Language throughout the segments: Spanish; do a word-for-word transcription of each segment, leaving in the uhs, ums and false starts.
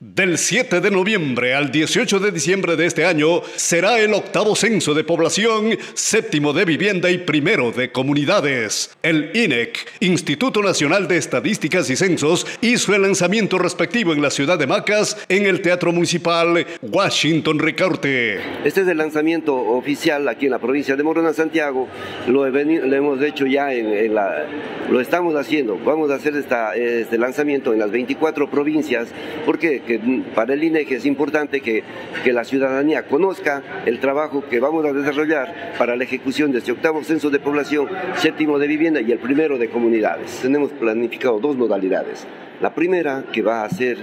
Del siete de noviembre al dieciocho de diciembre de este año será el octavo censo de población, séptimo de vivienda y primero de comunidades. El I N E C, Instituto Nacional de Estadísticas y Censos, hizo el lanzamiento respectivo en la ciudad de Macas, en el Teatro Municipal Washington Ricaurte. Este es el lanzamiento oficial aquí en la provincia de Morona, Santiago. Lo, he venido, lo hemos hecho ya, en, en la, lo estamos haciendo. Vamos a hacer esta, este lanzamiento en las veinticuatro provincias, porque que para el I N E C es importante que, que la ciudadanía conozca el trabajo que vamos a desarrollar para la ejecución de este octavo censo de población, séptimo de vivienda y el primero de comunidades. Tenemos planificado dos modalidades. La primera, que va a ser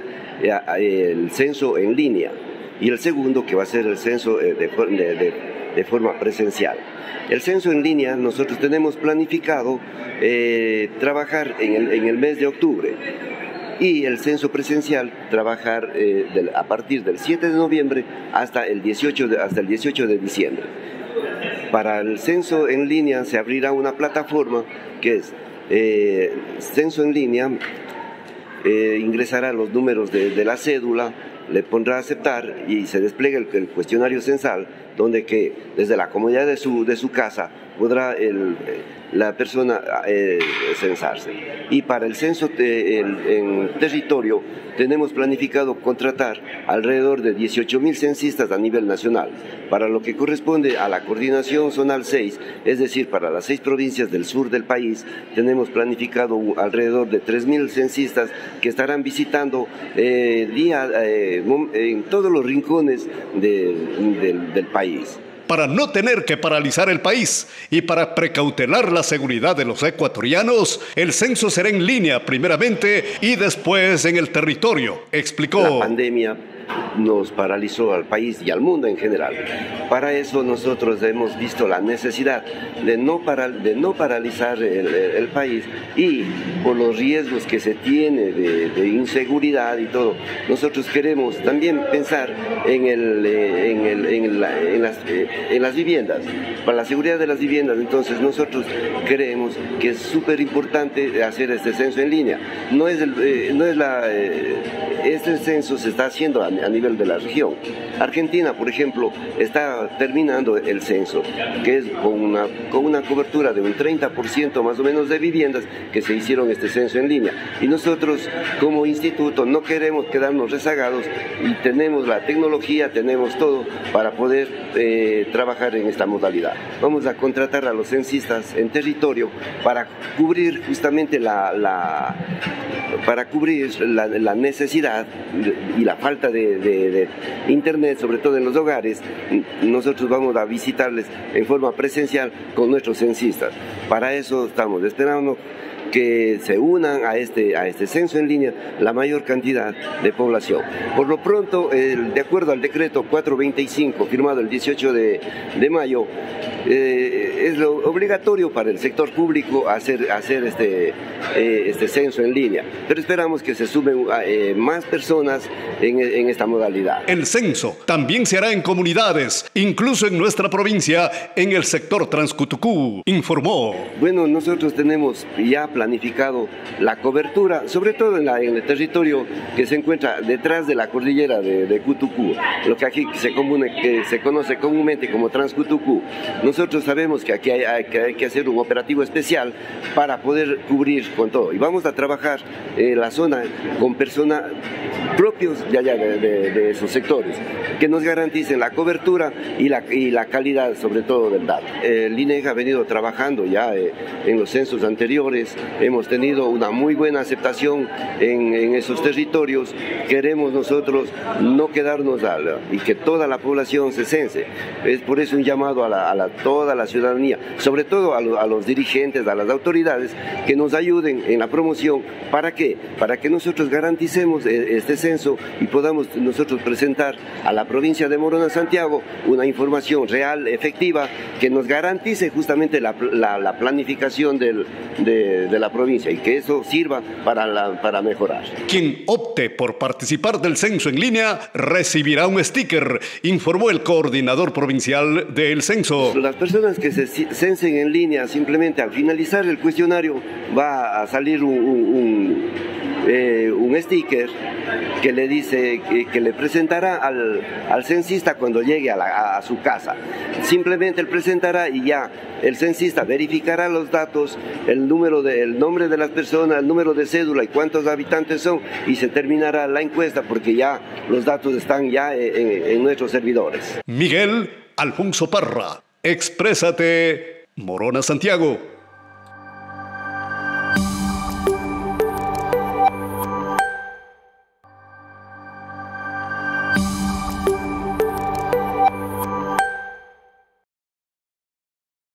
el censo en línea, y el segundo, que va a ser el censo de, de, de, de forma presencial. El censo en línea, nosotros tenemos planificado eh, trabajar en el, en el mes de octubre, y el censo presencial trabajar eh, del, a partir del siete de noviembre hasta el dieciocho de, hasta el dieciocho de diciembre. Para el censo en línea se abrirá una plataforma que es eh, censo en línea, eh, ingresará los números de, de la cédula, le pondrá a aceptar y se despliega el, el cuestionario censal, donde que desde la comodidad de su, de su casa podrá el, la persona eh, censarse. Y para el censo de, en, en territorio tenemos planificado contratar alrededor de dieciocho mil censistas a nivel nacional, para lo que corresponde a la coordinación zonal seis, es decir, para las seis provincias del sur del país, tenemos planificado alrededor de tres mil censistas que estarán visitando eh, día, eh, en todos los rincones de, de, del país. Para no tener que paralizar el país y para precautelar la seguridad de los ecuatorianos, el censo será en línea primeramente y después en el territorio, explicó. La pandemia nos paralizó al país y al mundo en general. Para eso nosotros hemos visto la necesidad de no, para, de no paralizar el, el país, y por los riesgos que se tiene de, de inseguridad y todo, nosotros queremos también pensar en, el, en, el, en, la, en, las, en las viviendas, para la seguridad de las viviendas. Entonces nosotros creemos que es súper importante hacer este censo en línea. No es, el, eh, no es la, eh, este censo se está haciendo a a nivel de la región. Argentina, por ejemplo, está terminando el censo, que es con una, con una cobertura de un treinta por ciento más o menos de viviendas que se hicieron este censo en línea. Y nosotros, como instituto, no queremos quedarnos rezagados y tenemos la tecnología, tenemos todo para poder eh, trabajar en esta modalidad. Vamos a contratar a los censistas en territorio para cubrir justamente la, la para cubrir la, la necesidad y la falta de, de, de internet, sobre todo en los hogares. Nosotros vamos a visitarles en forma presencial con nuestros censistas. Para eso estamos esperando que se unan a este, a este censo en línea la mayor cantidad de población. Por lo pronto, el, de acuerdo al decreto cuatrocientos veinticinco, firmado el dieciocho de mayo, eh, es lo obligatorio para el sector público hacer, hacer este, eh, este censo en línea. Pero esperamos que se sumen eh, más personas en, en esta modalidad. El censo también se hará en comunidades, incluso en nuestra provincia, en el sector Transcutucú, informó. Bueno, nosotros tenemos ya planificado la cobertura, sobre todo en, la, en el territorio que se encuentra detrás de la cordillera de, de Cutucú, lo que aquí se, comune, que se conoce comúnmente como Transcutucú. Nosotros sabemos que aquí hay, hay, que hay que hacer un operativo especial para poder cubrir con todo, y vamos a trabajar en la zona con personas propios de allá, de, de, de esos sectores, que nos garanticen la cobertura y la, y la calidad, sobre todo, del dato. El I N E C ha venido trabajando ya eh, en los censos anteriores, hemos tenido una muy buena aceptación en, en esos territorios. Queremos nosotros no quedarnos a la, y que toda la población se cense. Es por eso un llamado a, la, a la, toda la ciudadanía, sobre todo a, lo, a los dirigentes, a las autoridades, que nos ayuden en la promoción. ¿Para qué? Para que nosotros garanticemos este censo y podamos nosotros presentar a la provincia de Morona, Santiago, una información real, efectiva, que nos garantice justamente la, la, la planificación del, de, de la provincia, y que eso sirva para, la, para mejorar. Quien opte por participar del censo en línea recibirá un sticker, informó el coordinador provincial del censo. Las personas que se censen en línea, simplemente al finalizar el cuestionario va a salir un, un, un eh, un sticker que le dice que, que le presentará al, al censista cuando llegue a, la, a su casa. Simplemente él presentará y ya el censista verificará los datos, el número de, el nombre de las personas, el número de cédula y cuántos habitantes son, y se terminará la encuesta porque ya los datos están ya en, en nuestros servidores. Miguel Alfonso Parra, Exprésate, Morona, Santiago.